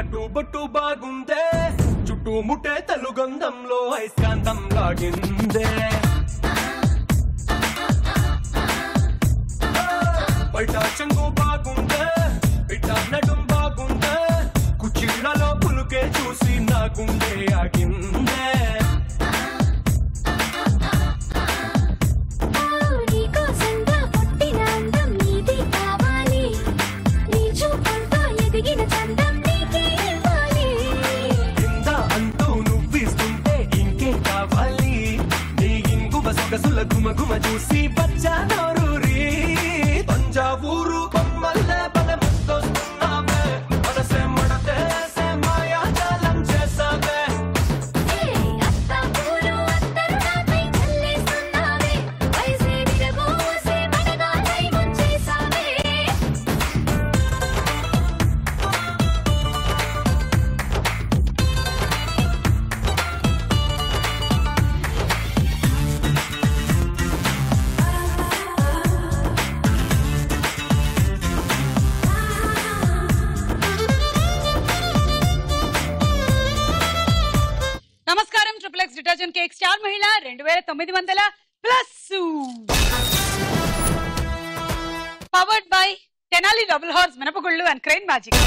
కట్టుబట్టు బాగుందే చుట్టూ ముట్టే తెలుగంధంలో ఐస్కాంతం లాగిందే బయట చెంగు బాగుందే బిడ్డ నడుం బాగుందే కుచ్చిళ్లలో పులుకే చూసి నా గుండె ఆగిందే గసుల గుమ గుమ చూసి బచ్చా నోరూరి తంజావూరు బొమ్మల్లే బల ముద్దొస్తున్నావే మనసే మడతేసే మాయాజాలం చేసావే డిటర్జెంట్ కేక్ స్టార్ మహిళ 2900 plus powered by Tenali double horse మినపగుళ్ళు అండ్ క్రెయిన్ మ్యాజిక్.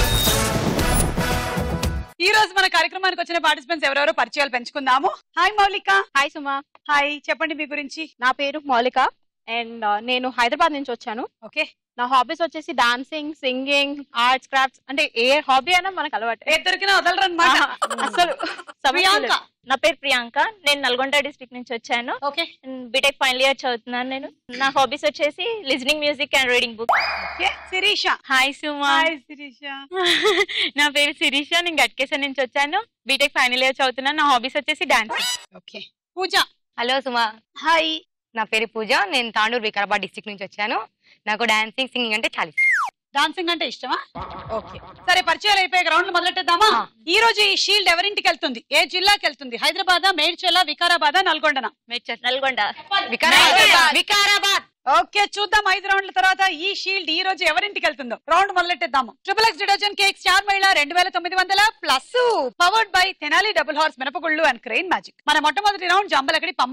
ఈ రోజు మన కార్యక్రమానికి వచ్చిన పార్టిసిపెంట్స్ ఎవరెవరో పరిచయాలు పెంచుకుందాము. Hi Moulika. Hi Suma. Hi, చెప్పండి మీ గురించి. నా పేరు మౌలిక అండ్ నేను హైదరాబాద్ నుంచి వచ్చాను. ఓకే. నా హాబీస్ వచ్చేసి డాన్సింగ్, సింగింగ్, ఆర్ట్స్, క్రాఫ్ట్స్. అంటే ఏ హాబీ అయినా మనకు అలవాటు. ఏ దొరికినా వదలరన్నమాట. అసలు ప్రియాంక. నా పేరు ప్రియాంక, నేను నల్గొండ డిస్ట్రిక్ట్ నుంచి వచ్చాను. ఓకే. బీటెక్ ఫైనల్ ఇయర్ చదువుతున్నాను నేను. నా హాబీస్ వచ్చేసి listening music and reading book. Sirisha. Hi Suma. Hi Sirisha. నా పేరు శిరీష, నేను గట్కేసర్ నుంచి వచ్చాను. బీటెక్ ఫైనల్ ఇయర్ చదువుతున్నాను. నా హాబీస్ వచ్చేసి dancing. Okay. Pooja. Hello Suma. Hi. నా పేరు పూజ, నేను తాండూరు వికారాబాద్ డిస్ట్రిక్ట్ నుంచి వచ్చాను. నాకు డాన్సింగ్, సింగింగ్ అంటే చాలా ఇష్టం. డాన్సింగ్ అంటే ఇష్టమా? ఓకే, సరే పరిచయాలు అయిపోయి గ్రౌండ్ మొదలెట్టేద్దామా? ఈ రోజు ఈ షీల్డ్ ఎవరింటికి వెళ్తుంది? ఏ జిల్లాకి వెళ్తుంది? హైదరాబాద్, మేడ్చల్, వికారాబాద్, నల్గొండ? నల్గొండ. వికారాబాద్. ఓకే, చూద్దాం 5 రౌండ్ల తర్వాత ఈ షీల్డ్ ఈ రోజు ఎవరింటికి వెళ్తుందో. రౌండ్ మొదలెట్టేద్దాము. XXX డిటర్జెంట్ కేక్ స్టార్ మహిళ 2900 plus powered by Tenali double horse మినపగుళ్ళు అండ్ క్రెయిన్ మ్యాజిక్. మన మొట్టమొదటి round Jambalakadi Pamba.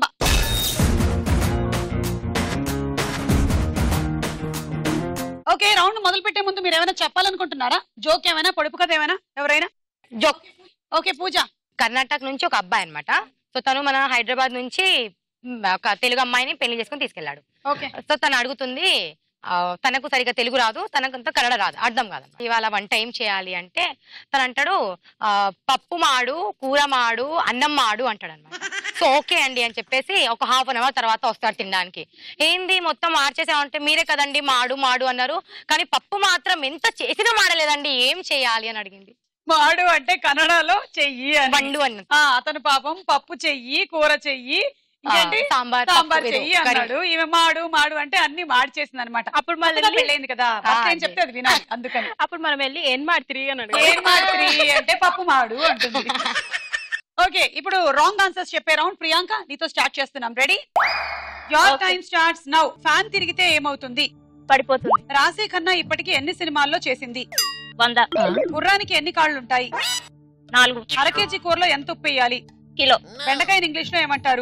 Okay, round మొదలు పెట్టే ముందు మీరు ఏమైనా చెప్పాలనుకుంటున్నారా? జోక్ ఏమైనా, పొడుపు కథ ఏమైనా? ఎవరైనా జోక్? ఓకే. పూజ. కర్ణాటక నుంచి ఒక అబ్బాయి అనమాట. సో తను మన హైదరాబాద్ నుంచి ఒక తెలుగు అమ్మాయిని పెళ్లి చేసుకుని తీసుకెళ్లాడు. ఓకే. సో తను అడుగుతుంది, తనకు సరిగా తెలుగు రాదు, తనకంతా కన్నడ రాదు, అర్థం కాదు. ఇవాళ వంట ఏం చేయాలి అంటే తను అంటాడు పప్పు మాడు, కూర మాడు, అన్నం మాడు అంటాడు అనమాట. సో ఓకే అండి అని చెప్పేసి ఒక ½ అన్ అవర్ తర్వాత వస్తాడు తినడానికి. ఏంది మొత్తం మార్చేసామంటే మీరే కదండి మాడు మాడు అన్నారు, కానీ పప్పు మాత్రం ఎంత చేసినా మాడలేదండి, ఏం చేయాలి అని అడిగింది. మాడు అంటే కన్నడలో చెయ్యి, బండు అన్న. అతను పాపం పప్పు చెయ్యి, కూర చెయ్యి, సాంబార్ చెయ్యి అన్నాడు. ఈమె మాడు మాడు అంటే అన్ని మార్చేసింది అనమాట. అప్పుడు మళ్ళీ పెళ్ళైంది కదా, ఏం చెప్తే అది వినాలి. అందుకని అప్పుడు మనం వెళ్ళి ఏం మాడుతుంది అని ఏం మాడుతుంది అంటే పప్పు మాడు అంటుంది. ఓకే, ఇప్పుడు రాంగ్ ఆన్సర్స్ చెప్పే రౌండ్. ప్రియాంక, నీతో స్టార్ట్ చేస్తున్నాం. Ready? Your time starts now. Fan తిరిగితే ఏమవుతుంది? పడిపోతుంది. రాశి ఖన్నా ఇప్పటికి ఎన్ని సినిమాల్లో చేసింది? 100. గుర్రానికి ఎన్ని కాళ్ళు ఉంటాయి? 4. అర కేజీ కూరలో ఎంత ఉప్పు వేయాలి? కిలో. బెండకాయని ఇంగ్లీష్ లో ఏమంటారు?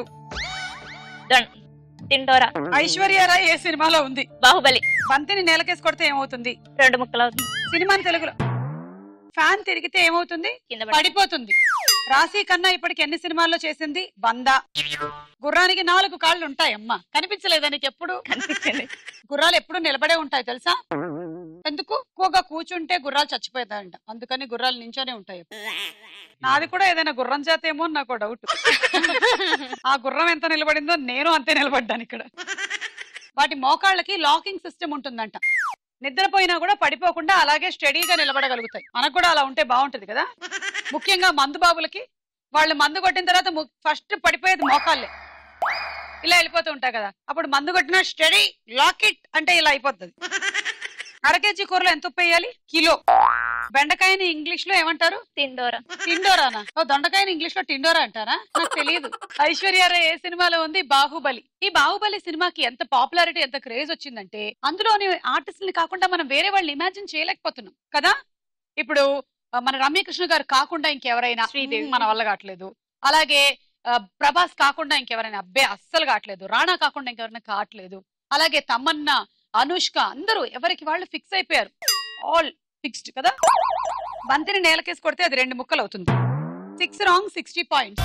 తింటోరా. ఐశ్వర్యరాయ్ ఏ సినిమాలో ఉంది? బాహుబలి. బంతిని నేలకేసి కొడితే ఏమవుతుంది? 2 ముక్కలు అవుతుంది. సినిమాని తెలుగులో. ఫ్యాన్ తిరిగితే ఏమవుతుంది? పడిపోతుంది. రాశి ఖన్నా ఇప్పటికి ఎన్ని సినిమాల్లో చేసింది? 100. గుర్రానికి 4 కాళ్ళు ఉంటాయి. అమ్మా, కనిపించలేదా నీకు ఎప్పుడు? కనిపించలేదు. గుర్రాలు ఎప్పుడు నిలబడే ఉంటాయి తెలుసా? ఎందుకు? ఎక్కువగా కూర్చుంటే గుర్రాలు చచ్చిపోతాయంట, అందుకని గుర్రాలు నించోనే ఉంటాయి. నాది కూడా ఏదైనా గుర్రం చేతేమో నాకు డౌట్. ఆ గుర్రం ఎంత నిలబడిందో నేను అంతే నిలబడ్డాను ఇక్కడ. వాటి మోకాళ్ళకి లాకింగ్ సిస్టమ్ ఉంటుందంట. నిద్రపోయినా కూడా పడిపోకుండా అలాగే స్టడీగా నిలబడగలుగుతాయి. మనకు కూడా అలా ఉంటే బాగుంటది కదా. ముఖ్యంగా మందు బాబులకి, వాళ్ళు మందు కొట్టిన తర్వాత ఫస్ట్ పడిపోయేది మోకాళ్ళే. ఇలా వెళ్ళిపోతూ ఉంటాయి కదా, అప్పుడు మందు కొట్టిన స్టడీ లాకిట్ అంటే ఇలా అయిపోతుంది. అర కేజీ కూరలో ఎంత ఉప్పు వేయాలి? కిలో. బెండకాయని ఇంగ్లీష్ లో ఏమంటారు? తిండోరా. తిండోరానా? దొండకాయని ఇంగ్లీష్ లో టిండోరా అంటారా? నాకు తెలియదు. ఐశ్వర్యరాయ్ ఏ సినిమాలో ఉంది? బాహుబలి. ఈ బాహుబలి సినిమాకి ఎంత పాపులారిటీ, ఎంత క్రేజ్ వచ్చిందంటే అందులోని ఆర్టిస్టుల్ని కాకుండా మనం వేరే వాళ్ళని ఇమాజిన్ చేయలేకపోతున్నాం కదా. ఇప్పుడు మన రమ్యకృష్ణ గారు కాకుండా ఇంకెవరైనా శ్రీదేవి. మన వల్ల కావట్లేదు. అలాగే ప్రభాస్ కాకుండా ఇంకెవరైనా అబ్బే అస్సలు కావట్లేదు. రాణా కాకుండా ఇంకెవరైనా కావట్లేదు. అలాగే తమన్నా, అనుష్క అందరూ ఎవరికి వాళ్ళు ఫిక్స్ అయిపోయారు. ఆల్ ఫిక్స్డ్ కదా. బంతిని నేలకేసి కొడితే అది 2 ముక్కలు అవుతుంది. 6 wrong 60 points.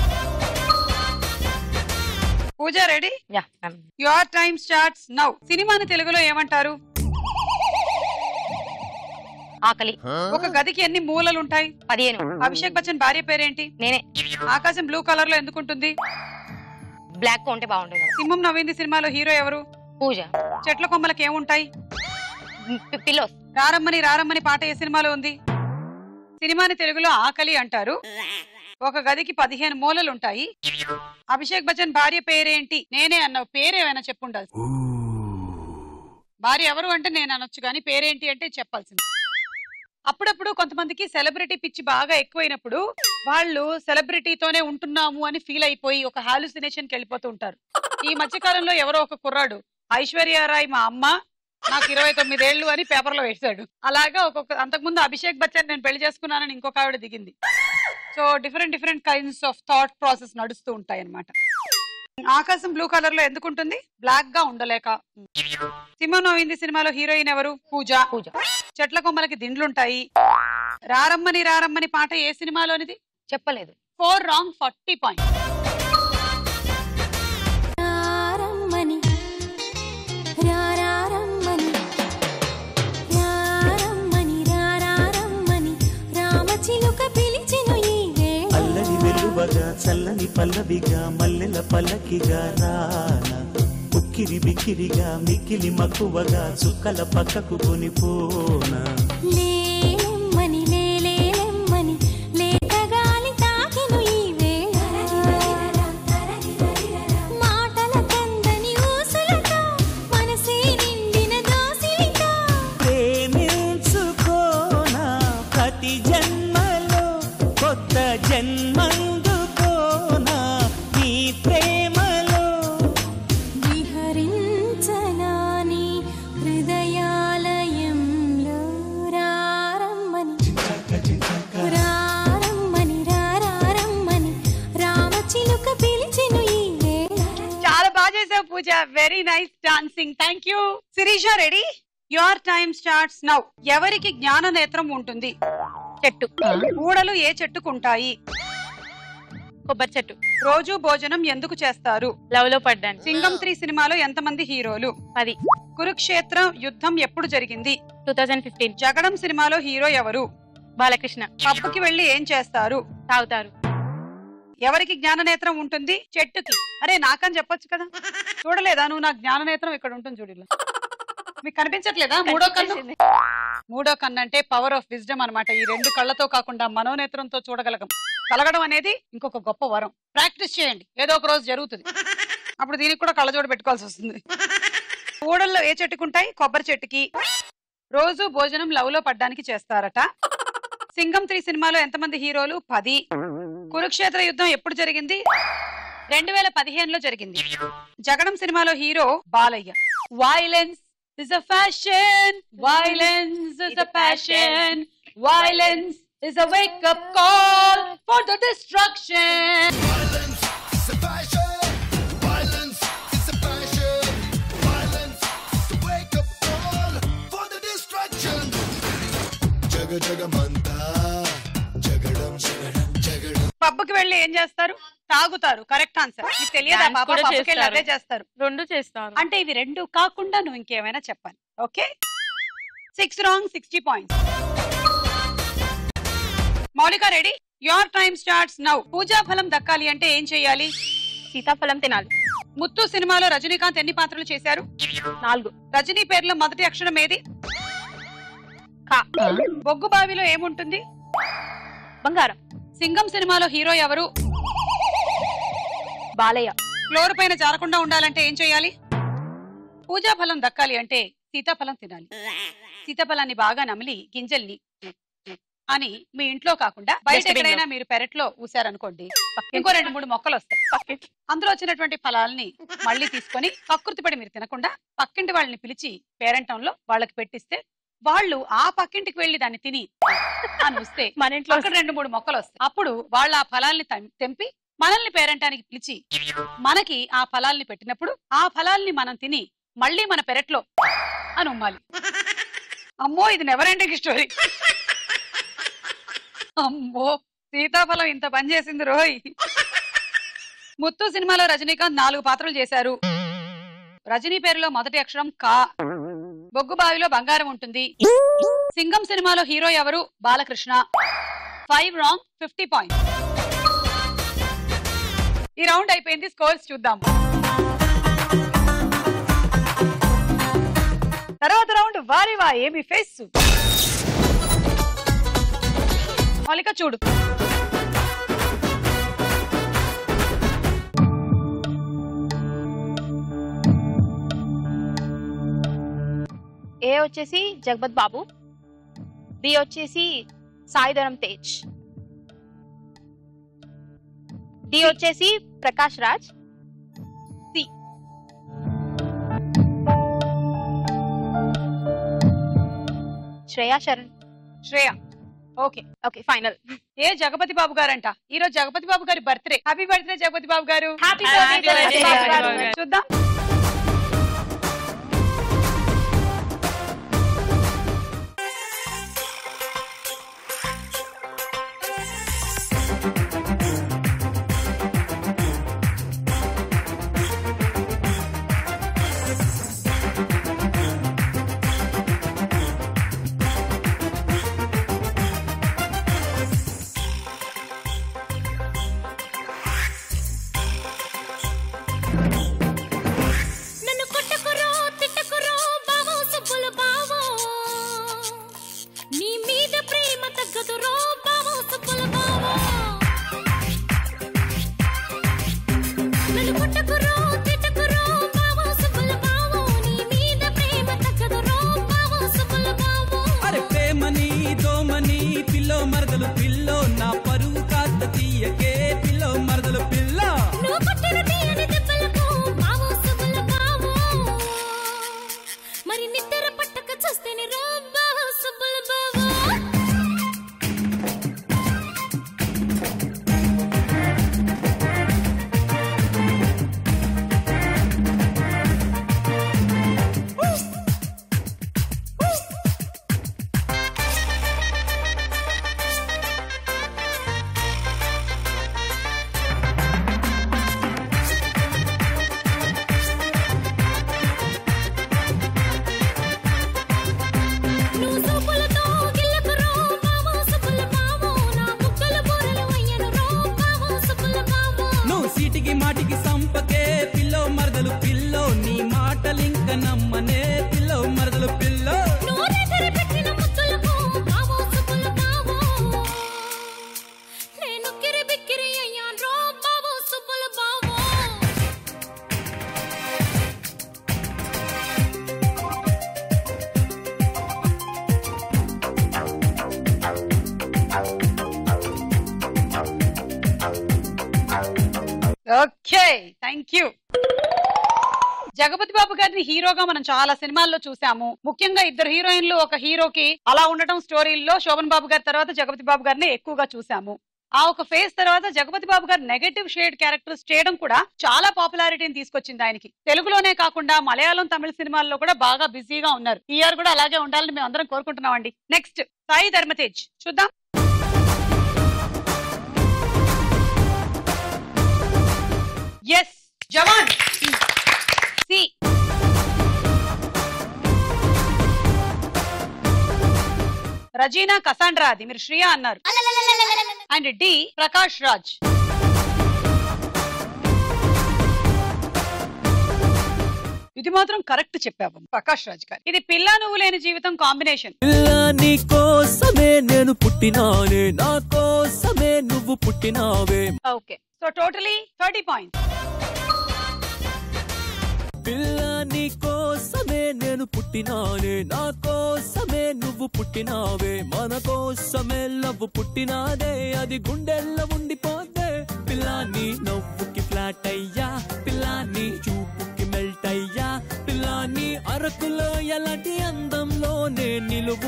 Pooja ready? Your time starts now. సినిమాని తెలుగులో ఏమంటారు? ఆకలి. ఒక గదికి ఎన్ని మూలలు ఉంటాయి? 15. అభిషేక్ బచ్చన్ భార్య పేరేంటి? నేనే. ఆకాశం బ్లూ కలర్ లో ఎందుకుంటుంది? బ్లాక్ ఉంటే బాగుంటుంది. సింహం నవ్వింది సినిమాలో హీరో ఎవరు? పూజ. చెట్ల కొమ్మలకి ఏముంటాయి? పిల్లోస్. రారమ్మని రారమ్మని పాట ఏ సినిమాలో ఉంది? సినిమాని తెలుగులో ఆకలి అంటారు. ఒక గదికి 15 మూలలు ఉంటాయి. అభిషేక్ బచ్చన్ భార్య పేరేంటి? నేనే అన్నావు. పేరేమైనా చెప్పుండాలి. భార్య ఎవరు అంటే నేను అనొచ్చు కానీ పేరేంటి అంటే చెప్పాల్సింది. అప్పుడప్పుడు కొంతమందికి సెలబ్రిటీ పిచ్చి బాగా ఎక్కువైనప్పుడు వాళ్ళు సెలబ్రిటీతోనే ఉంటున్నాము అని ఫీల్ అయిపోయి ఒక హాలుసినేషన్ కి వెళ్ళిపోతూ ఉంటారు. ఈ మధ్యకాలంలో ఎవరో ఒక కుర్రాడు ఐశ్వర్యారాయ్ మా అమ్మ, నాకు 29 ఏళ్ళు అని పేపర్ లో వేశాడు. అలాగా అంతకుముందు అభిషేక్ బచ్చన్ నేను పెళ్లి చేసుకున్నానని ఇంకొక ఆవిడ దిగింది. So different kinds of thought process నడుస్తూ ఉంటాయి అన్నమాట. ఆకాశం బ్లూ కలర్ లో ఎందుకుంటుంది? బ్లాక్ గా ఉండలేక. సింహం నవ్వింది సినిమాలో హీరోయిన్ ఎవరు? పూజ. చెట్ల కొమ్మలకి దిండ్లుంటాయి. రారమ్మని రారమ్మని పాట ఏ సినిమాలోనిది? చెప్పలేదు. 4 రాంగ్ 40 పాయింట్స్. చల్లని పల్లవిగా మల్లెల పల్లకిగా రానా, ఉక్కిరి బిక్కిరిగా మిక్కిలి మక్కువగా చుక్కల పక్కకు కొనిపోనా. ప్రేమించుకోనా ప్రతి జన్మలో కొత్త జన్మందుకోనా నీ ప్రేమలో విహరించనాని హృదయాలయంలో రారమ్మని రారమ్మని రారమ్మని రామచిలుక పిలిచెను ఈ వేళ. చాలా బాగా చేసావు Pooja. Very nice dancing. Thank you. Sirisha ready? Your time starts now. ఎవరికి జ్ఞాన నేత్రం ఉంటుంది? చెట్టు. ఊడలు ఏ చెట్టుకుంటాయి? కొబ్బరి చెట్టు. రోజు భోజనం ఎందుకు చేస్తారు? లవ్ లో పడ్డాను. సింగం 3 సినిమాలో ఎంతమంది హీరోలు? 10. కురుక్షేత్రం యుద్ధం ఎప్పుడు జరిగింది? 2015. జగడం సినిమాలో హీరో ఎవరు? బాలకృష్ణ. పబ్బుకి వెళ్లి ఏం చేస్తారు? తాగుతారు. ఎవరికి జ్ఞాన నేత్రం ఉంటుంది? చెట్టుకి. అరే నాకని చెప్పొచ్చు కదా. చూడలేదా నువ్వు? నా జ్ఞాన నేత్రం ఇక్కడ ఉంటుంది చూడు. మీకు కనిపించట్లేదా? మూడో కన్ను అంటే పవర్ ఆఫ్ విజ్డమ్ అన్నమాట. ఈ 2 కళ్ళతో కాకుండా మనోనేత్రంతో కలగడం అనేది ఇంకొక గొప్ప వరం. ప్రాక్టీస్ చేయండి, ఏదో ఒక రోజు జరుగుతుంది. అప్పుడు దీనికి కూడా కళ్ళజోడు పెట్టుకోవాల్సి వస్తుంది. ఊడల్లో ఏ చెట్టుకుంటాయి? కొబ్బరి చెట్టుకి. రోజు భోజనం లవ్ లో పడ్డానికి చేస్తారట. సింగం 3 సినిమాలో ఎంతమంది హీరోలు? 10. కురుక్షేత్ర యుద్ధం ఎప్పుడు జరిగింది? 2015లో జరిగింది. జగడం సినిమాలో hero Balayya. Violence is a fashion, violence is a passion, violence is a wake up call for the destruction. Violence is a passion, violence is a passion, violence is a wake up call for the destruction. Jaga jaga manta, jagadam jagadam jagadam. పబ్బుకి వెళ్ళి ఏం చేస్తారు? తాగుతారు. Correct answer. మీకు తెలియదా పాప? పబ్బుకి వెళ్ళి అదే చేస్తారు. 2 చేస్తారు. అంటే ఇవి 2 కాకుండా నువ్వు ఇంకేమైనా చెప్పాలి. Okay. 6 wrong 60 points. Moulika ready? Your time starts now. పూజా ఫలం దక్కాలి అంటే ఏం చేయాలి? సీతాఫలం తినాలి. ముత్తు సినిమాలో రజనీకాంత్ ఎన్ని పాత్రలు చేశారు? 4. రజనీ పేరులో మొదటి అక్షరం ఏది? కా. బొగ్గు బావిలో ఏముంటుంది? బంగారం. సింగం సినిమాలో హీరో ఎవరు? బాలయ్య. ఫ్లోర్ పైన జారకుండా ఉండాలంటే ఏం చేయాలి? పూజా ఫలం దక్కాలి అంటే సీతాఫలం తినాలి. సీతాఫలాన్ని బాగా నమిలి గింజల్ని అని మీ ఇంట్లో కాకుండా బయట ఎక్కడైనా మీరు పెరట్లో ఊసారనుకోండి, ఇంకో 2-3 మొక్కలు వస్తాయి. అందులో వచ్చినటువంటి ఫలాల్ని మళ్ళీ తీసుకొని కకృతి పడి మీరు తినకుండా పక్కింటి వాళ్ళని పిలిచి పేరంటంలో వాళ్ళకి పెట్టిస్తే వాళ్ళు ఆ పక్కింటికి వెళ్లి దాన్ని తిని అని వస్తే మన ఇంట్లో అక్కడ 2-3 మొక్కలు వస్తాయి. అప్పుడు వాళ్ళు ఆ ఫలాల్ని తెంపి మనల్ని పేరంటానికి పిలిచి మనకి ఆ ఫలాల్ని పెట్టినప్పుడు ఆ ఫలాల్ని మనం తిని మళ్ళీ మన పెరట్లో అని ఉమ్మాలి. అమ్మో ఇది నెవర్ ఎండింగ్ స్టోరీ. అమ్మో సీతాఫలం ఇంత పని చేసింది రోయ్. ముత్తు సినిమాలో రజనీకాంత్ 4 పాత్రలు చేశారు. రజనీ పేరులో మొదటి అక్షరం కా. బొగ్గు బావిలో బంగారం ఉంటుంది. సింగం సినిమాలో హీరో ఎవరు? బాలకృష్ణ. 5 wrong, 50 points. ఈ రౌండ్ అయిపోయింది. స్కోర్స్ చూద్దాం. తర్వాత రౌండ్ వారివా ఏమి ఫేస్. మౌలిక చూడు. ఏ వచ్చేసి జగపత్ బాబు, బి వచ్చేసి సాయిధరం తేజ్, డి వచ్చేసి Prakash Raj, C Shriya Saran. Shriya. Okay okay final. A Jagapathi Babu గారంట. ఈ రోజు జగపతి బాబు గారి birthday. Happy birthday Jagapathi Babu garu. Happy birthday. చూద్దాం. Okay thank you. Jagapathi Babu గారిని హీరోగా మనం చాలా సినిమాల్లో చూసాము. ముఖ్యంగా 2 హీరోయిన్లు ఒక హీరోకి అలా ఉండటం స్టోరీల్లో శోభన్ బాబు గారి తర్వాత జగపతి బాబు గారిని ఎక్కువగా చూసాము. ఆ ఒక ఫేజ్ తర్వాత జగపతి బాబు గారు నెగటివ్ షేడ్ క్యారెక్టర్స్ చేయడం కూడా చాలా పాపులారిటీని తీసుకొచ్చింది ఆయనకి. తెలుగులోనే కాకుండా మలయాళం, తమిళ సినిమాల్లో కూడా బాగా బిజీగా ఉన్నారు. ఈ ఇయర్ కూడా అలాగే ఉండాలని మేము అందరం కోరుకుంటున్నామండి. నెక్స్ట్ సాయి ధర్మ తేజ్ చూద్దాం. ఎస్ జవాన్. సి రజీనా కసాండ్రా, అది మీరు శ్రియా అన్నారు. And D Prakash Raj. ఇది మాత్రం కరెక్ట్ చెప్పావు ప్రకాష్ రాజ్ గారు. ఇది పిల్ల నువ్వు లేని జీవితం కాంబినేషన్. నీ కోసమే నేను పుట్టినానే, నా కోసమే నువ్వు పుట్టినావే. Okay so totally 30 points. పిల్ల నీ కోసమే నేను పుట్టినానే, నా కోసమే నువ్వు పుట్టినావే, మన కోసమే లవ్ పుట్టినాదే, అది గుండెల్లో ఉండిపోతే. పిల్ల నీ నవ్వుకి ఫ్లాట్ అయ్యా, పిల్ల నీ చూపుకి మెల్ట్ అయ్యా, పిల్ల నీ అరకులో ఎలాంటి అందంలో నే నిలువ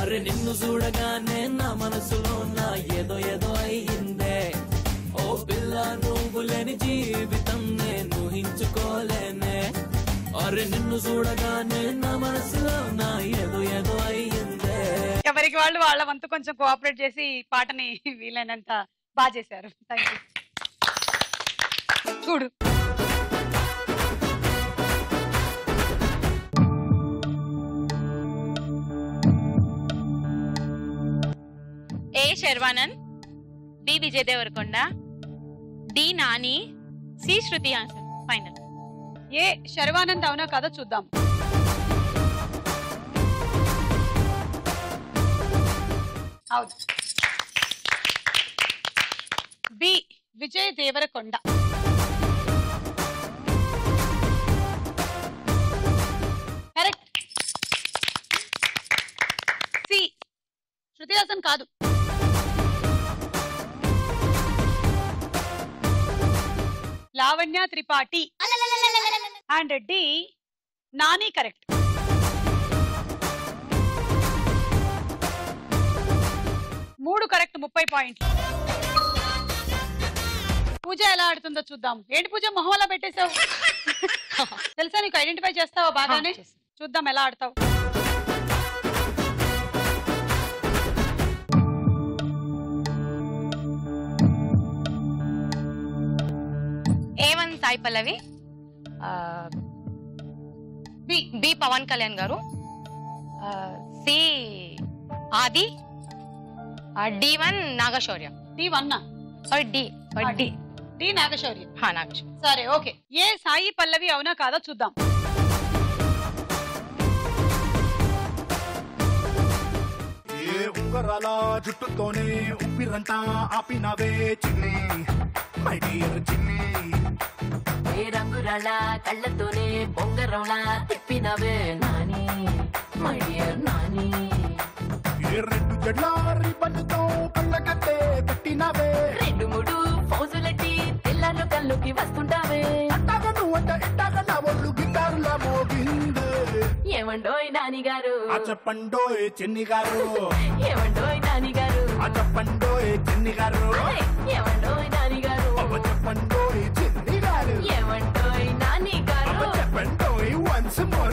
అరే నిన్ను చూడగానే నా మనసులో నా ఏదో ఏదో అయ్యిందే ఓ పిల్ల నువ్వు లేని జీవితం నేను ఊహించుకోలేనే అరే నిన్ను చూడగానే నా మనసులో నా ఏదో ఏదో అయ్యిందే. ఎవరికి వాళ్ళు వాళ్ళ వంతు కొంచెం కోఆపరేట్ చేసి ఈ పాటని వీలైనంత బాగా చేశారు. Thank you. చూడు A Sharwanand, B Vijay Deverakonda, D Nani, C Shruti Haasan. Final. A Sharwanand అవునా కదా చూద్దాం. అవును. B Vijay Deverakonda. Correct. C Shruti Haasan కాదు. Lavanya Tripathi. And D Nani correct. మూడు కరెక్ట్, 30 పాయింట్లు. పూజ ఎలా ఆడుతుందో చూద్దాం. ఏంటి పూజ మొహం అలా పెట్టేశావు? తెలుసా నీకు, ఐడెంటిఫై చేస్తావా బాగానే? చూద్దాం ఎలా ఆడతావు. A1 Sai Pallavi, B Pawan Kalyan garu, C ఆది, D1 Naga Shaurya. D1 D Naga Shaurya. Naga Shaurya. సరే ఓకే. ఏ సాయి పల్లవి అవునా కాదా చూద్దాం. ఏ ఉంగరాల జుట్టుతోనే ఉప్పిరంతా ఆపినవే చిన్ని మై డియర్ చిన్ని ఏ రంగురాళ్ళ కళ్ళతోనే బొంగరంలా తిప్పినవే నాని మై డియర్ నాని ఏ రెండు జడ్ల రిబ్బన్తో కళ్ళకట్టే పెట్టినవే రెండు మూడు ఫౌజులెట్టి తెల్లారు కళ్ళుకి వస్తుంటావే అట్టాగా నువ్వంట ఇట్టాగా నా ఒళ్ళు గిటారులా మోగిందే ఏమండోయ్ నాని గారు ఆ చెప్పండోయ్ చిన్ని గారు ఏమండోయ్ నాని గారు ఆ చెప్పండోయ్ చిన్ని గారు ఏమండోయ్ నాని గారు అవ చెప్పండోయ్ చిన్ని గారు ఏమండోయ్ నాని గారు అవ చెప్పండోయ్ వన్స్ మోర్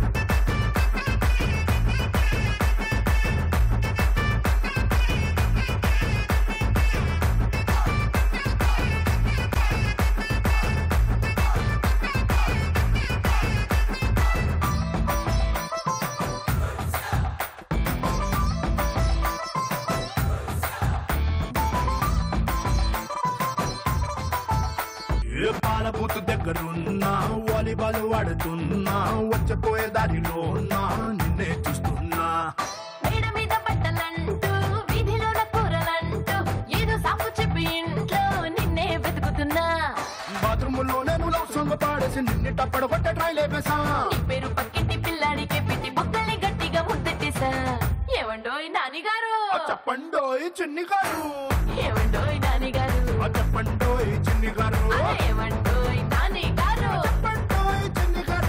పాలబూతు దగ్గరున్నా వాలీబాల్ ఆడుతున్నా వచ్చపోయే దారిలో నిన్నే చూస్తున్నా మేడ మీద బట్టలంటూ వీధిలో కూరలంటూ ఏదో సాకు చెప్పి ఇంట్లో నిన్నే వెతుకుతున్నా బాత్రూములో నేను లవ్ సాంగ్ పాడేసి నిన్ను టప్పడు కొట్ట ట్రై లేపేసా నీ పేరు పక్కింటి పిల్లాడికే పెట్టి బొక్కల్ని గట్టిగా ముద్దెట్టేసా ఏమండోయ్ నాని గారు చెప్పండోయ్ చిన్ని గారు ఏమండోయ్ నాని గారు చెప్పండోయ్ చిన్ని గారు ఏమండోయ్ నాని గారు చెప్పండోయ్ Chinni garu.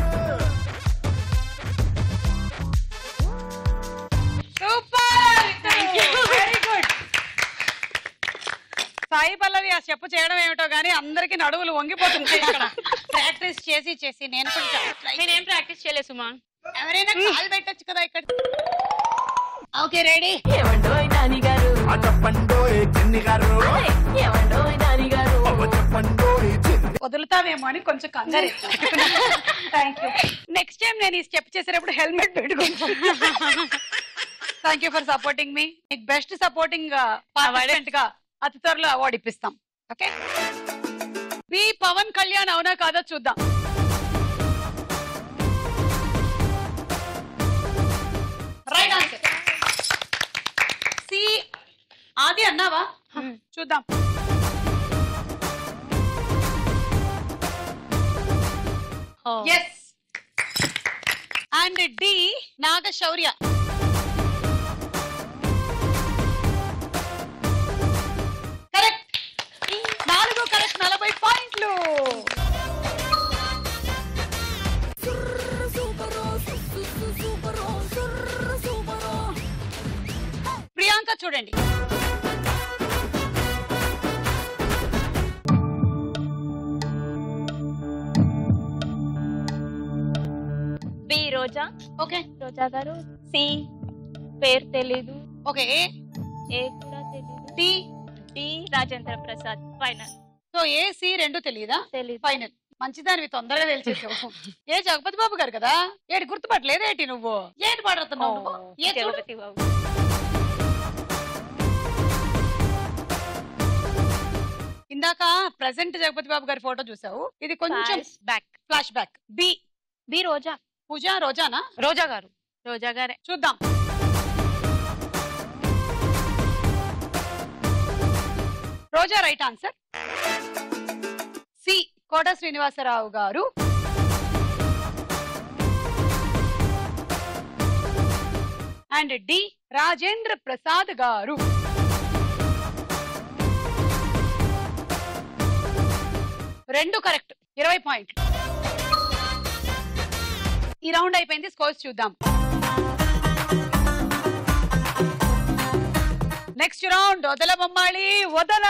Super, very good. Sai Pallavi ఆ చెప్పు చేయడం ఏమిటో గానీ అందరికి నడువులు వంగిపోతున్నాయి ఇక్కడ. ప్రాక్టీస్ చేసి చేసి నేను కూడా నేనేం ప్రాక్టీస్ చేయలేదు సుమా. ఎవరైనా కాల్ పెట్టొచ్చు కదా ఇక్కడ. Okay ready. ఏమండోయ్ నాని గారు చెప్పండోయ్ చిన్ని గారు ఏమండోయ్ నాని గారు చెప్పండోయ్ చిన్ని. వదులుతావేమో అని కొంచెం కంగారు. Thank you. నెక్స్ట్ టైం నేను ఈ స్టెప్ చేసేటప్పుడు హెల్మెట్ పెట్టుకుంటాను. Thank you for supporting me. మీకు బెస్ట్ సపోర్టింగ్ పార్టిసిపెంట్ గా అతి త్వరలో అవార్డు ఇప్పిస్తాం. ఓకే. బి పవన్ కళ్యాణ్ అవునా కాదా చూద్దాం. Right answer. సి ఆది అన్నావా చూద్దాం. Yes. And D Nagashaurya. Correct. 4 correct, 40 పాయింట్లు. చూడండి. బి రోజా. ఓకే రోజా గారు. సి పేరు తెలీదు. ఓకే ఏ కూడా తెలీదు. D D Rajendra Prasad. Final. So A C రెండు తెలియదా? తెలీదు. ఫైనల్. మంచిదానివి తొందరగా తెలిసేసావు. ఏ జగపతి బాబు గారు కదా, ఏటి గుర్తుపట్టలేదేటి నువ్వు? ఏంటి పాడుతున్నావు నువ్వు? ఏ చూడు. జగపతి బాబు. ఇందాక ప్రెసెంట్ జగపతి బాబు గారి ఫోటో చూసావు, ఇది కొంచెం back. Flash back. B B Roja. Pooja రోజానా? రోజా గారు. రోజా గారే. చూద్దాం. Roja right answer. C Kota Srinivasarao garu. And D Rajendra Prasad గారు. రెండు కరెక్ట్. 20 పాయింట్లు. ఈ రౌండ్ అయిపోయింది. స్కోర్స్ చూద్దాం. నెక్స్ట్ రౌండ్ వదల బొమ్మాళి వదల.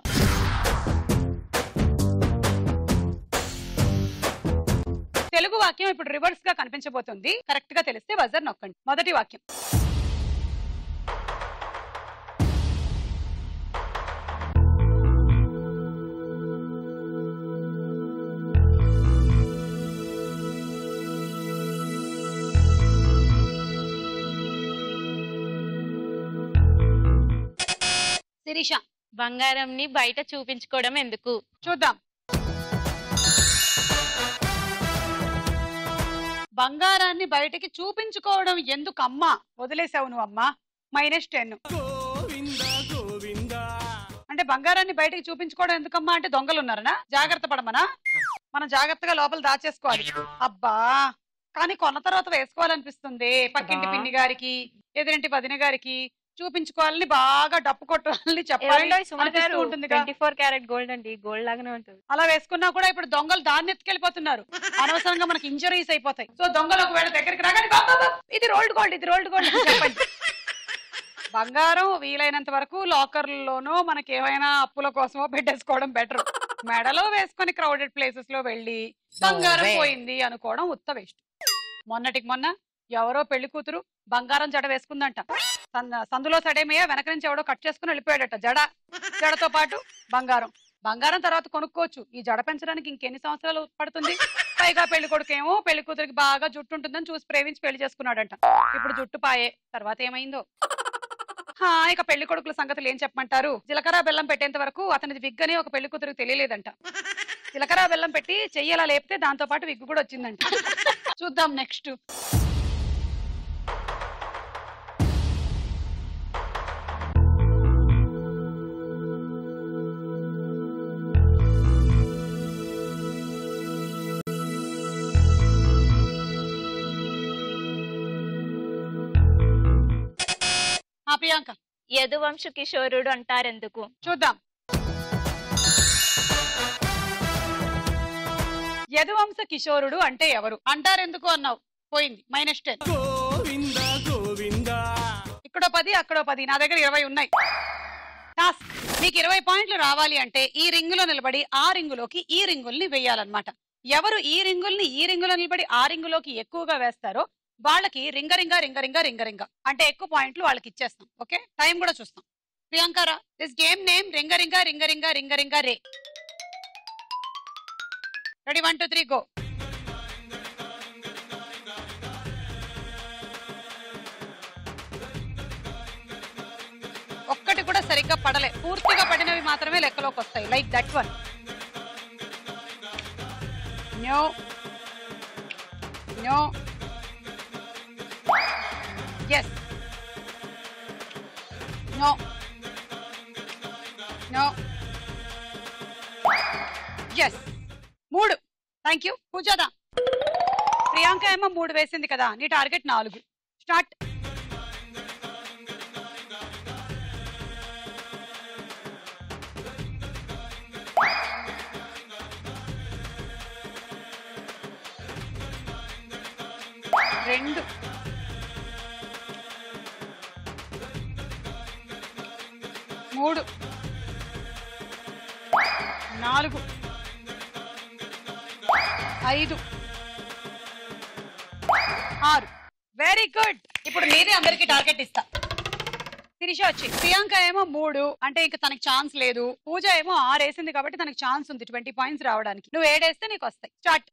తెలుగు వాక్యం ఇప్పుడు రివర్స్ గా కనిపించబోతుంది. కరెక్ట్ గా తెలిస్తే బజర్ నొక్కండి. మొదటి వాక్యం. శిరీష. బంగారంని బయట చూపించుకోవడం ఎందుకు? చూద్దాం. బంగారాన్ని బయటకి చూపించుకోవడం ఎందుకమ్మా? వదిలేసావు నువ్వు అమ్మా. -10. అంటే బంగారాన్ని బయటకి చూపించుకోవడం ఎందుకమ్మా అంటే దొంగలు ఉన్నారనా? జాగ్రత్త పడమనా? మనం జాగ్రత్తగా లోపల దాచేసుకోవాలి. అబ్బా కానీ కొన్న తర్వాత వేసుకోవాలనిపిస్తుంది. పక్కింటి పిన్ని గారికి, ఎదురింటి వదిన గారికి చూపించుకోవాలని, బాగా డప్పు కొట్టాలని చెప్పాలి ఉంటుంది. 24 క్యారెట్ గోల్డ్ అండి, గోల్డ్ లాగానే ఉంటుంది. అలా వేసుకున్నా కూడా ఇప్పుడు దొంగలు దాన్ని ఎత్తుకెళ్ళిపోతున్నారు. అనవసరంగా మనకి ఇంజరీస్ అయిపోతాయి. సో దొంగలు ఒకవేళ దగ్గరికి రాగానే ఇది రోల్డ్ గోల్డ్, ఇది రోల్డ్ గోల్డ్ చెప్పండి. బంగారం వీలైనంత వరకు లాకర్లోనో మనకి ఏమైనా అప్పుల కోసమో పెట్టేసుకోవడం బెటర్. మెడలో వేసుకొని క్రౌడెడ్ ప్లేసెస్ లో వెళ్ళి బంగారం పోయింది అనుకోవడం ఉత్త వేస్ట్. మొన్నటికి మొన్న ఎవరో పెళ్లి కూతురు బంగారం జడ వేసుకుందంట. సందులో సడేమయ్య వెనక నుంచి ఎవడో కట్ చేసుకుని వెళ్ళిపోయాడట. జడతో పాటు బంగారం తర్వాత కొనుక్కోవచ్చు. ఈ జడ పెంచడానికి ఇంకెన్ని సంవత్సరాలు పడుతుంది? పైగా పెళ్లి కొడుకేమో పెళ్లి కూతురికి బాగా జుట్టు ఉంటుందని చూసి ప్రేమించి పెళ్లి చేసుకున్నాడంట. ఇప్పుడు జుట్టు పాయే. తర్వాత ఏమైందో. ఇక పెళ్లి కొడుకుల సంగతులు ఏం చెప్పమంటారు? జీలకర్ర బెల్లం పెట్టేంత వరకు అతనిది విగ్ అని ఒక పెళ్లి కూతురికి తెలియలేదంట. జీలకర్ర బెల్లం పెట్టి చెయ్యేలా లేపితే దాంతో పాటు విగ్గు కూడా వచ్చిందంట. చూద్దాం నెక్స్ట్. ప్రియాంక. యదువంశ కిషోరుడు అంటారెందుకు? చూద్దాం. యదువంశ కిషోరుడు అంటే ఎవరు? అంటారెందుకు అన్నావు, పోయింది. -10. ఇక్కడో 10 అక్కడో 10. నా దగ్గర 20 ఉన్నాయి. టాస్క్. మీకు 20 పాయింట్లు రావాలి అంటే ఈ రింగులో నిలబడి ఆ రింగులోకి ఈ రింగుల్ని వేయాలన్నమాట. ఎవరు ఈ రింగుల్ని ఈ రింగులో నిలబడి ఆ రింగులోకి ఎక్కువగా వేస్తారో వాళ్ళకి రింగ రింగ రింగ రింగ రింగ రింగ అంటే ఎక్కువ పాయింట్లు వాళ్ళకి ఇచ్చేస్తాం. ఓకే, టైం కూడా చూస్తాం. ప్రియాంకరా, దిస్ గేమ్ నేమ్ రింగ రింగ రింగ రింగ రింగ రింగ రే. రెడీ? 1 2 3 గో. ఒక్కటి కూడా సరిగ్గా పడలే. పూర్తిగా పడినవి మాత్రమే లెక్కలోకి వస్తాయి. Like that one. No no. Yes. No. No. Yes. 3. Thank you. పూజాదా. ప్రియాంక ఏమో 3 వేసింది కదా, నీ టార్గెట్ 4. స్టార్ట్. 3 4 5 6 very good. ఇప్పుడు నేనే అందరికి టార్గెట్ ఇస్తా. శిరీష వచ్చి ప్రియాంక ఏమో 3 అంటే ఇంకా తనకి ఛాన్స్ లేదు. పూజ ఏమో 6 వేసింది కాబట్టి తనకి ఛాన్స్ ఉంది 20 పాయింట్స్ రావడానికి. నువ్వు 7 వేస్తే నీకు వస్తాయి. స్టార్ట్.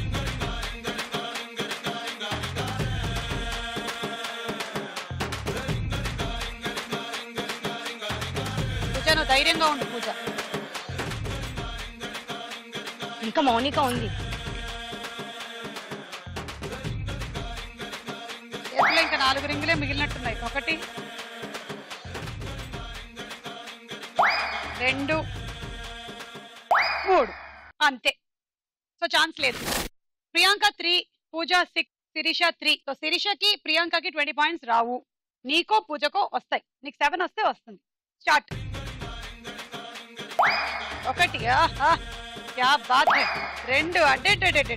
పూజ నువ్వు ధైర్యంగా ఉండు. పూజ ఇంకా మౌనిక ఉంది. ఎట్లా ఇంకా 4 రింగులే మిగిలినట్టున్నాయి. 1 2 3 అంతే. సో ఛాన్స్ లేదు. ప్రియాంక 3, పూజ 6, శిరీష 3. సో శిరీషకి ప్రియాంకకి 20 పాయింట్స్ రావు. నీకో పూజకో వస్తాయి. నీకు 7 వస్తే వస్తుంది. స్టార్ట్. 1 ఆహా క్యా బాత్ హై. 2 అడ్డే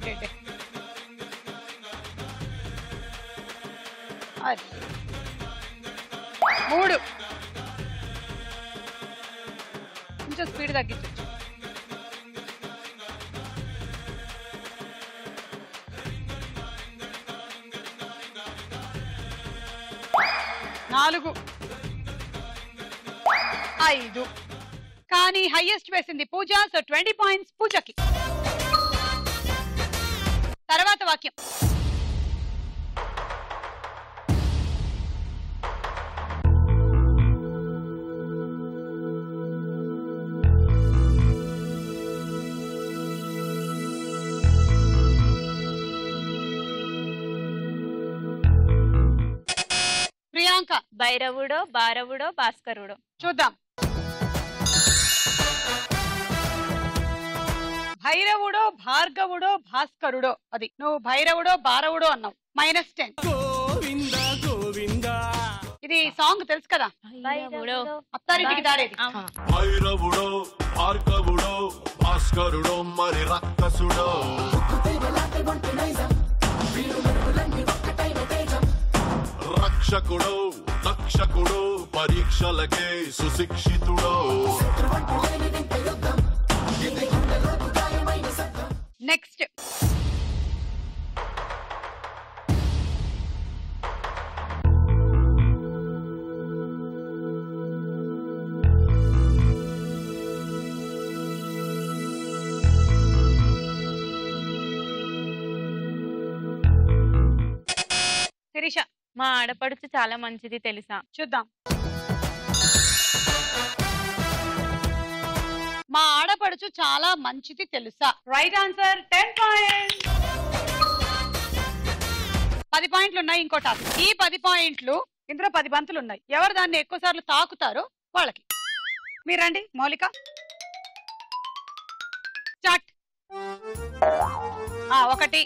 3 కొంచెం స్పీడ్ తగ్గించచ్చు. 4 5 కానీ హైయెస్ట్ వేసింది పూజ. సో 20 పాయింట్స్ పూజకి. తర్వాత వాక్యం. ప్రియాంక భైరవుడో భారవుడో భాస్కరుడో. చూద్దాం. భైరవుడో భార్గవుడో భాస్కరుడో. అది నువ్వు భైరవుడో భారవుడో అన్నావు. -10. గోవింద గోవింద. ఇది సాంగ్ తెలుసు కదా, భైరవుడో అత్తారింటికి దారేది. భైరవుడో భార్గవుడో భాస్కరుడో మరి రక్కసుడో. రక్షకుడో దక్షకుడో పరీక్షలకే సుశిక్షితుడో. నెక్స్ట్. శిరీష. మా ఆడపడుచు చాలా మంచిది తెలుసా. చూద్దాం. మా ఆడపడుచు చాలా మంచిది తెలుసా. Right answer. 10 పాయింట్స్. 10 పాయింట్లు ఉన్నాయి. ఇంకో టాస్క్. ఈ 10 పాయింట్లు ఇందులో 10 బంతులు ఉన్నాయి. ఎవరు దాన్ని ఎక్కువ సార్లు తాకుతారో వాళ్ళకి. మీరు రండి. మౌలిక స్టార్ట్. 1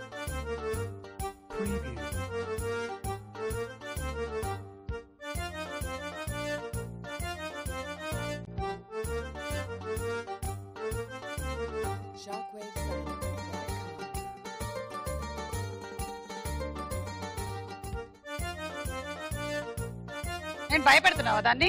నేను భయపెడుతున్నావా దాన్ని.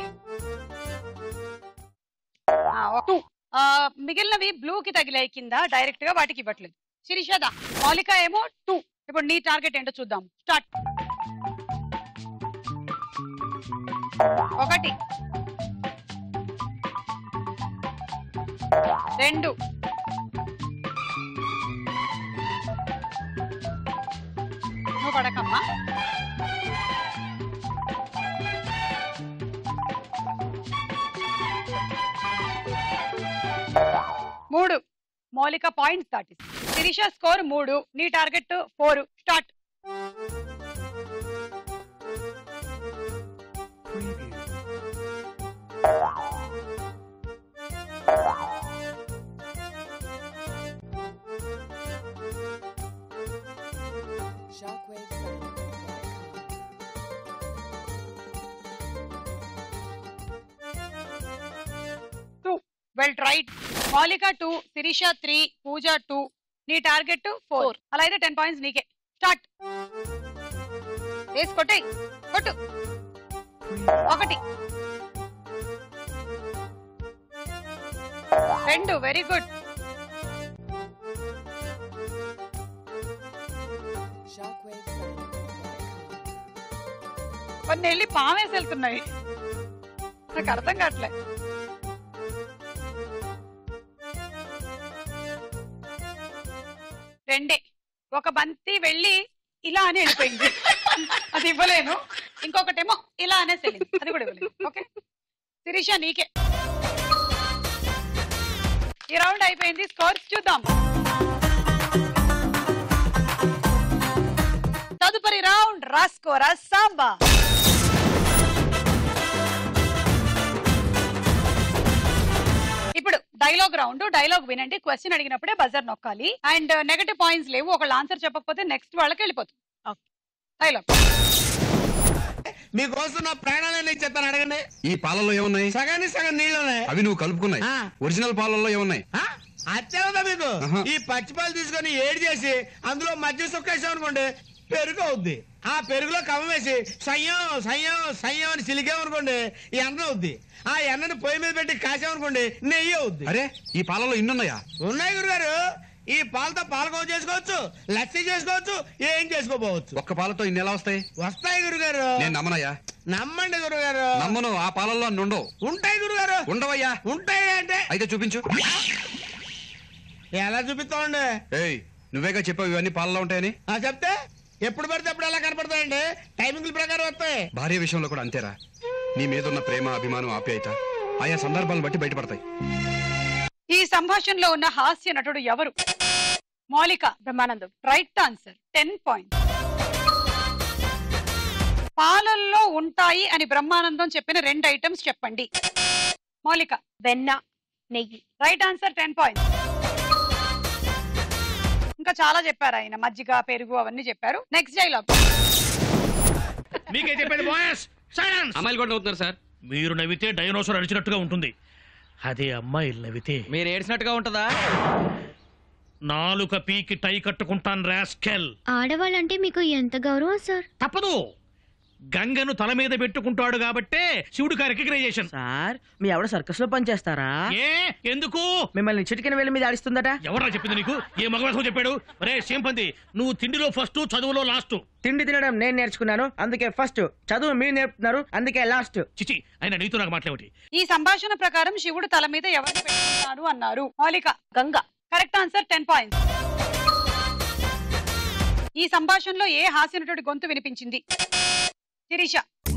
2 మిగిలినవి బ్లూ కి తగిలాయి కింద. డైరెక్ట్ గా వాటికి ఇవ్వట్లేదు. శిరీషదా. మౌలిక ఏమో 2. ఇప్పుడు నీ టార్గెట్ ఏంటో చూద్దాం. స్టార్ట్. 1 2 నువ్వు పడకమ్మా. 3 మౌలిక పాయింట్స్ దాటిస్. శిరీష స్కోర్ 3. నీ టార్గెట్ 4. స్టార్ట్. Well tried. మౌలిక 2, శిరీష 3, పూజ 2. నీ టార్గెట్ 4. అలా అయితే 10 పాయింట్స్ నీకే. స్టార్ట్. వేసి కొట్టే. కొట్టు. 1 2 వెరీ గుడ్. కొన్ని వెళ్ళి పామేసి వెళ్తున్నాయి, నాకు అర్థం కావట్లే. రెండే. ఒక బంతి వెళ్ళి ఇలా అని వెళ్ళిపోయింది, అది ఇవ్వలేను. ఇంకొకటేమో ఇలా అనేసి వెళ్ళింది, అది కూడా ఇవ్వలేదు. ఓకే శిరీష నీకే. ఈ రౌండ్ అయిపోయింది, స్కోర్స్ చూద్దాం. తదుపరి రౌండ్ రాస్కోరా సాంబా. ఇప్పుడు డైలాగ్ రౌండ్. డైలాగ్ వినండి, క్వశ్చన్ అడిగినప్పుడే బజర్ నొక్కాలి. అండ్ నెగటివ్ పాయింట్స్ లేవు, ఒకళ్ళు ఆన్సర్ చెప్పకపోతే నెక్స్ట్ వాళ్ళకి వెళ్ళిపోతుంది. డైలాగ్. మీకోసం నా ప్రాణాలన్నీ ఇచ్చేస్తాను, అడగండి. ఈ పాలల్లో ఏమున్నాయి? సగానికి సగం నీళ్ళు ఉన్నాయి. అవి నువ్వు కలుపుకున్నాయి. ఒరిజినల్ పాలల్లో ఏమున్నాయి? అత్యవదా మీకు ఈ పచ్చిపాలు తీసుకొని ఏడు చేసి అందులో మధ్య సుక్కేసాం అనుకోండి, పెరుగు అవుద్ది. ఆ పెరుగులో కవ్వం వేసి సయ్యం సయ్యం సయ్యం అని సిలికామనుకోండి, ఈ ఎన్న అవుద్ది. ఆ ఎన్నని పొయ్యి మీద పెట్టి కాసామనుకోండి, నెయ్యి అవుద్ది. అరే ఈ పాలలో ఇన్నున్నాయా? ఉన్నాయి గురుగారు. ఈ పాలతో పాలకోవ చేసుకోవచ్చు, లస్సీ చేసుకోవచ్చు, ఏం చేసుకోపోవచ్చు. ఒక్క పాలతో ఇన్ని ఎలా వస్తాయి? వస్తాయి గురుగారు. నేను నమ్మనయ్యా. నమ్మండి గురుగారు. నమ్మను. ఆ పాలల్లో అన్ని ఉండవు. ఉంటాయి గురుగారు. ఉండవయ్యా. ఉంటాయి అంటే అయితే చూపించు. ఎలా చూపిస్తామండి? ఏయ్ నువ్వేగా చెప్పావు ఇవన్నీ పాలలో ఉంటాయని. చెప్తే ఎప్పుడు పడితే అప్పుడు ఎలా కనపడతాయండి? టైమింగ్ ప్రకారం వస్తాయి. భార్య విషయంలో కూడా అంతేరా. నీ మీద ఉన్న ప్రేమ, అభిమానం, ఆప్యాయత ఆయా సందర్భాలను బట్టి బయటపడతాయి. ఈ సంభాషణలో ఉన్న హాస్య నటుడు ఎవరు? Moulika. Brahmanandam. Right answer, 10 points. పాలల్లో ఉంటాయి అని బ్రహ్మానందం చెప్పిన 2 ఐటమ్స్ చెప్పండి. మౌలిక. వెన్న, నెయ్యి. Right answer, 10 points. ఇంకా చాలా చెప్పారు ఆయన, మజ్జిగ, పెరుగు అవన్నీ చెప్పారు. Next dialogue. మీకే చెప్పండి బాయ్స్, సైలెన్స్. అమ్మాయిలు కూడా నవ్వుతున్నారు సార్. మీరు నవ్వితే డైనోసార్ అరిచినట్టుగా ఉంటుంది, అదే అమ్మాయిలు నవ్వితే మీరు ఏడ్చినట్టుగా ఉంటుందా? నాలుక పీకి టై కట్టుకుంటాను రాస్కెల్. ఆడవాళ్ళంటే మీకు ఎంత గౌరవం సార్? తప్పదు, గంగను తల మీద పెట్టుకుంటాడు కాబట్టే శివుడికి రికగ్నైజేషన్. సార్ మీ ఆవిడ సర్కస్ లో పనిచేస్తారా? ఏ ఎందుకు? మిమ్మల్ని చిటికిన వేల మీద ఆడిస్తుందట. ఎవరా చెప్పింది నీకు? ఏ మగవాసం చెప్పాడు? అరే సేంపంది, నువ్వు తిండిలో ఫస్ట్, చదువులో లాస్ట్. తిండి తినడం నేను నేర్చుకున్నాను, అందుకే ఫస్ట్. చదువు మీరు నేర్పుతున్నారు, అందుకే లాస్ట్. చిచి, ఆయన నీతో నాకు మాట్లాడి. ఈ సంభాషణ ప్రకారం శివుడు తల మీద ఎవరిని పెట్టుకుంటాడు అన్నారు? Moulika. Ganga. Correct answer, 10 points. ఈ సంభాషణలో ఏ హాస్య నటుడి గొంతు వినిపించింది? Sirisha.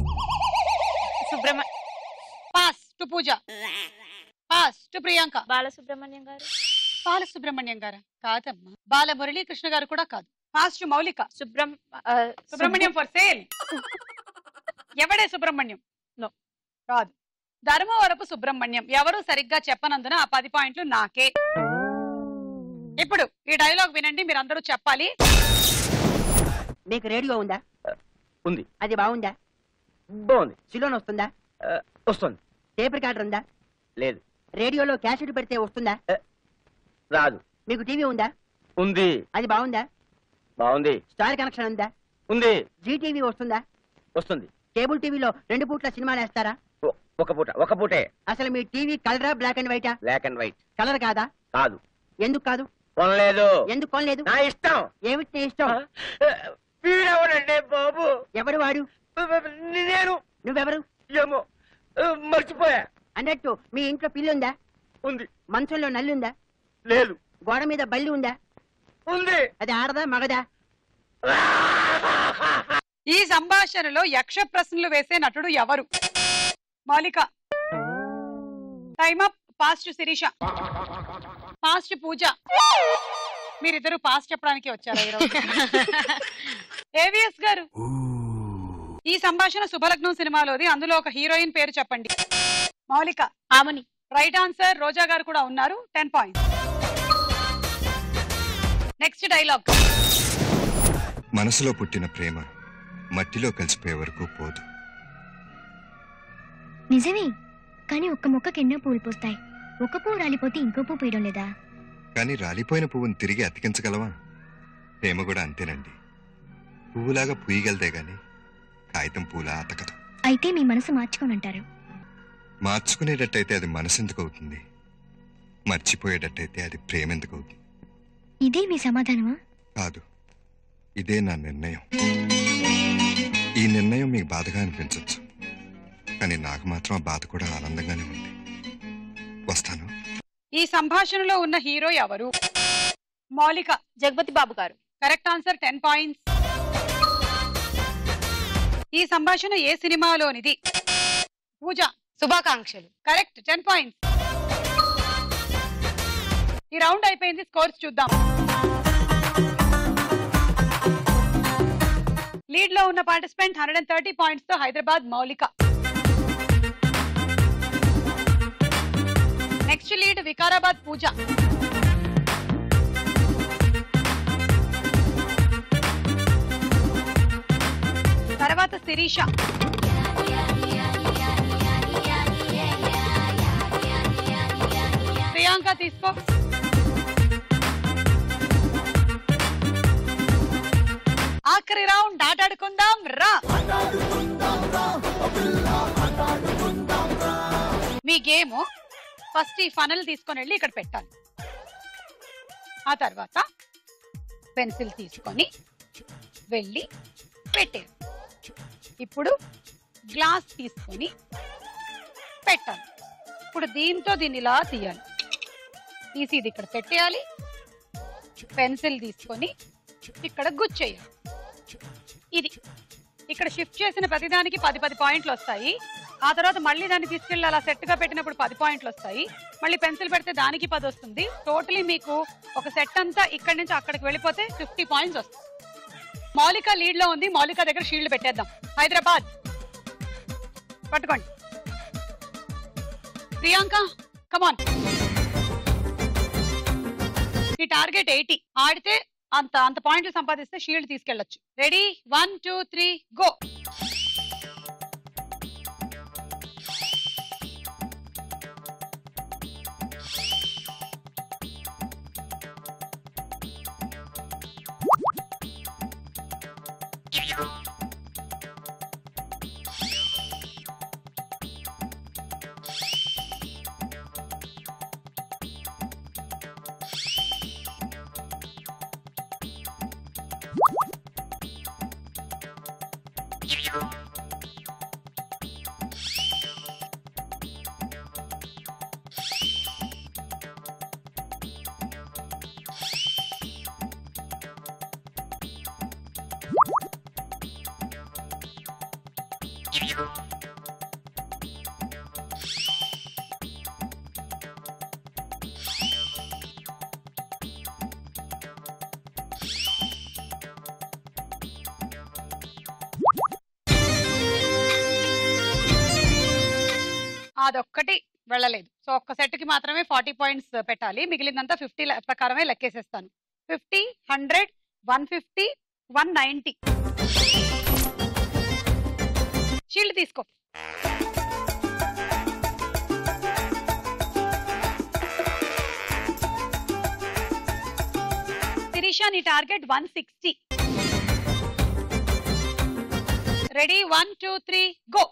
Pass to Pooja. Pass to Priyanka. Balasubrahmanyam garu. Balasubrahmanyam గారా? కాదమ్మా. బాల మురళీకృష్ణ గారు కూడా కాదు. Pass to Moulika. Subrahmanyam for sale. Yevade Subrahmanyam? No, కాదు. ధర్మవరపు సుబ్రహ్మణ్యం. ఎవరు సరిగ్గా చెప్పనందున ఆ 10 పాయింట్లు నాకే. ఇప్పుడు ఈ డైలాగ్ వినండి, మీరు అందరూ చెప్పాలి. మీకు రేడియో ఉందా? ఉంది. అది బాగుందా? బాగుంది. సిలోన్ వస్తుందా? వస్తుంది. టేప్ రికార్డర్ ఉందా? లేదు. రేడియోలో క్యాసెట్ పెడితే వస్తుందా? రాదు. మీకు టీవీ ఉందా? ఉంది. అది బాగుందా? బాగుంది. స్టార్ కనెక్షన్ ఉందా? ఉంది. జీ టీవీ వస్తుందా? వస్తుంది. కేబుల్ టీవీలో 2 పూట్ల సినిమాలు వేస్తారా? ఒక పూటే. అసలు మీ టీవీ కలరా, బ్లాక్ అండ్ వైటా? Black and white. కలర్ కాదా? కాదు. ఎందుకు కాదు? కొనలేదు. ఎందుకు కొనలేదు? నా ఇష్టం. ఏమిటి నీ ఇష్టం? వీడెవడండి బాబు? ఎవరు వాడు? నేను. నువ్వెవరు? ఏమో మర్చిపోయా. అన్నట్టు మీ ఇంట్లో పిల్లుందా? ఉంది. మంచంలో నల్లుందా? లేదు. గోడ మీద బల్లి ఉందా? ఉంది. అది ఆడదా, మగదా? ఈ సంభాషణలో యక్ష ప్రశ్నలు వేసే నటుడు ఎవరు? Moulika. Time up. Pass to Sirisha. Pass to Pooja. మీరిద్దరు పాస్ట్ చెప్పడానికి వచ్చారా ఈరోజు? ఏవిఎస్ గారు. ఈ సంభాషణ శుభలగ్నం సినిమాలోది, అందులో ఒక హీరోయిన్ పేరు చెప్పండి. మౌలిక. ఆమని. Right answer. రోజా గారు కూడా ఉన్నారు, 10 పాయింట్స్. Next dialogue. మనసులో పుట్టిన ప్రేమ మట్టిలో కలిసిపోయే వరకు పోదు. నిజమే, కానీ ఒక్క మొక్కకి ఎన్నో పూలు పూస్తాయి. ఒక పువ్వు రాలిపోతే ఇంకో పువ్వు పూయడం లేదా? కానీ రాలిపోయిన పువ్వును తిరిగి అతికించగలవా? ప్రేమ కూడా అంతేనండి. పువ్వులాగా పూయగలదే గాని కాగితం పూలా అతకదు. అయితే మీ మనసు మార్చుకోనంటారు? మార్చుకునేటట్టయితే అది మనసెందుకు అవుతుంది? మర్చిపోయేటట్టయితే అది ప్రేమ ఎందుకు అవుతుంది? ఇదే మీ సమాధానమా? కాదు, ఇదే నా నిర్ణయం. ఈ నిర్ణయం మీకు బాధగా అనిపించవచ్చు, కానీ నాకు మాత్రం ఆ బాధ కూడా ఆనందంగానే ఉంది. వస్తాను. ఈ సంభాషణలో ఉన్న హీరో ఎవరు? మౌలిక. Jagapathi Babu garu. Correct answer, 10 points. ఈ సంభాషణ ఏ సినిమాలోనిది? పూజ. శుభాకాంక్షలు. Correct, 10 points. ఈ రౌండ్ అయిపోయింది, స్కోర్స్ చూద్దాం. లీడ్ లో ఉన్న పార్టిసిపెంట్ 130 పాయింట్స్ తో హైదరాబాద్ మౌలిక. Next lead Vikarabad Pooja. తర్వాత శిరీష. ప్రియాంక తీసుకో. ఆఖరి రౌండ్ ఆటాడుకుందాం రా. మీ గేమ్ ఫస్ట్ ఈ ఫనల్ తీసుకొని వెళ్ళి ఇక్కడ పెట్టాలి. ఆ తర్వాత పెన్సిల్ తీసుకొని వెళ్ళి పెట్టాలి. ఇప్పుడు గ్లాస్ తీసుకొని పెట్టాలి. ఇప్పుడు దీంతో దీన్ని ఇలా తీయాలి. తీసి ఇది ఇక్కడ పెట్టేయాలి. పెన్సిల్ తీసుకొని ఇక్కడ గుచ్చేయాలి. ఇది ఇక్కడ షిఫ్ట్ చేసిన ప్రతిదానికి 10 పాయింట్లు వస్తాయి. ఆ తర్వాత మళ్ళీ దాన్ని తీసుకెళ్ళి అలా సెట్ గా పెట్టినప్పుడు 10 పాయింట్లు వస్తాయి. మళ్ళీ పెన్సిల్ పెడితే దానికి 10 వస్తుంది. టోటలీ మీకు ఒక సెట్ అంతా ఇక్కడి నుంచి అక్కడికి వెళ్ళిపోతే 50 పాయింట్స్ వస్తాయి. మౌలిక లీడ్ లో ఉంది. మౌలిక దగ్గర షీల్డ్ పెట్టేద్దాం. హైదరాబాద్ పట్టుకోండి. ప్రియాంక కమాన్. ఈ టార్గెట్ 80. ఆడితే అంత పాయింట్లు సంపాదిస్తే షీల్డ్ తీసుకెళ్లొచ్చు. Ready, 1 2 3 go. అదొక్కటి వెళ్ళలేదు. సో ఒక్క సెట్ కి మాత్రమే 40 పాయింట్స్ పెట్టాలి. మిగిలిందంతా 50 ప్రకారమే లెక్కేసేస్తాను. 50, 100, 150, 190. షీల్డ్ తీసుకో. శిరీష నీ target 160. Ready, 1 2 3 go.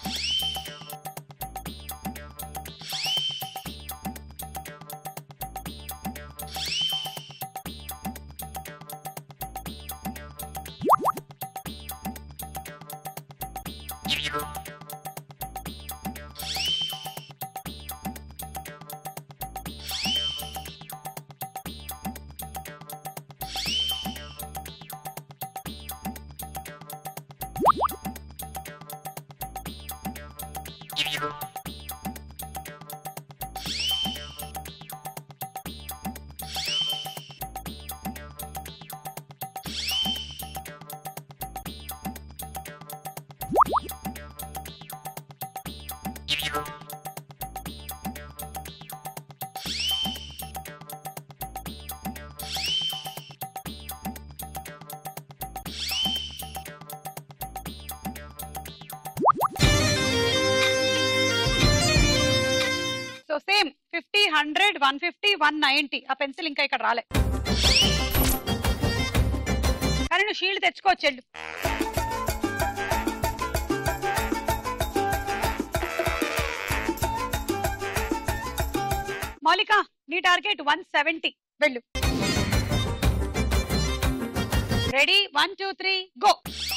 So same 50, 100, 150, 190. ఆ పెన్సిల్ ఇంకా ఇక్కడ రాలే. కానీ నువ్వు షీల్డ్ తెచ్చుకోవచ్చు. మౌలిక నీ టార్గెట్ 170. వెళ్ళు. Ready 1 2 3 go.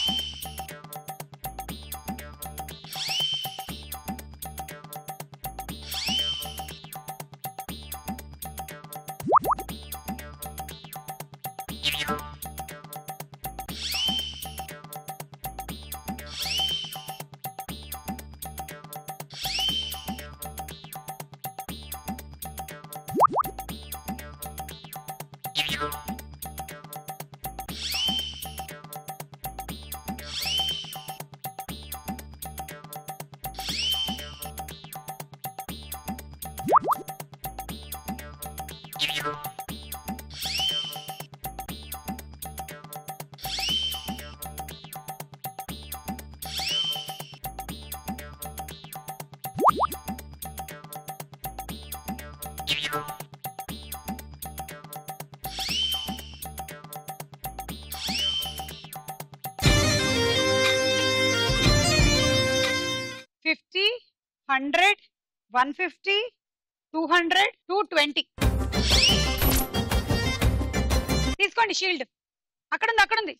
$50, 100, 150, 200, 220. తీసుకోండి షీల్డ్. అక్కడుంది.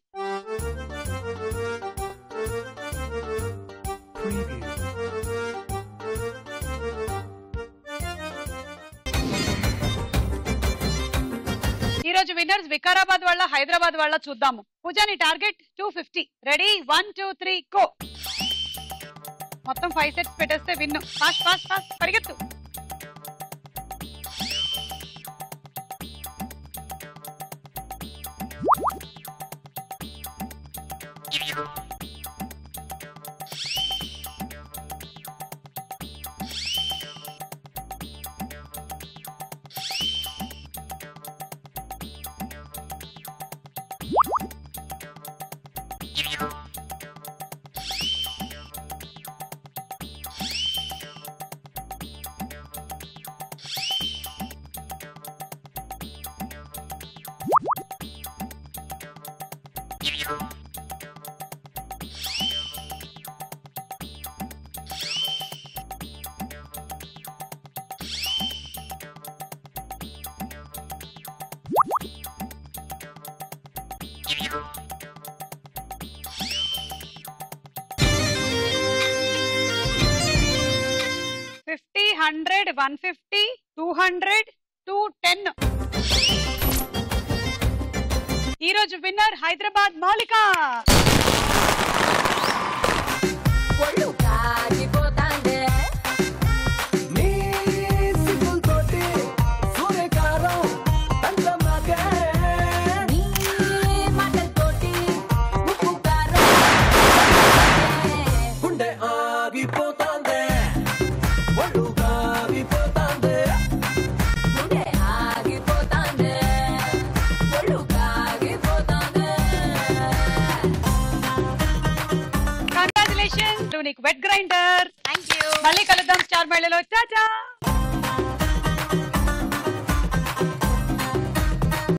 ఈ రోజు విన్నర్స్ వికారాబాద్ వాళ్ళ హైదరాబాద్ వాళ్ళ చూద్దాము. పూజాని టార్గెట్ 250. Ready 1 2 3 go. మొత్తం 5 సెట్స్ పెట్టేస్తే విన్. ఫాస్ట్ ఫాస్ట్ ఫాస్ట్ పరిగెత్తు. $50, 100, 150, 200, 210. ఈ రోజు విన్నర్ హైదరాబాద్ మౌలిక. నీకు వెట్ గ్రైండర్. మళ్ళీ కలుద్దాం స్టార్ మహిళలో. టాటా.